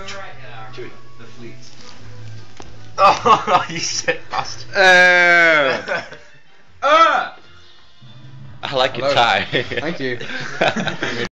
Chewy. The fleet. Oh, you sick bastard. I like your tie. Thank you.